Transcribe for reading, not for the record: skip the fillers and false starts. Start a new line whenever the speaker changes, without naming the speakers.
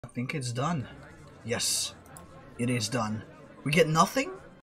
I think it's done. Yes, it is done. We get nothing?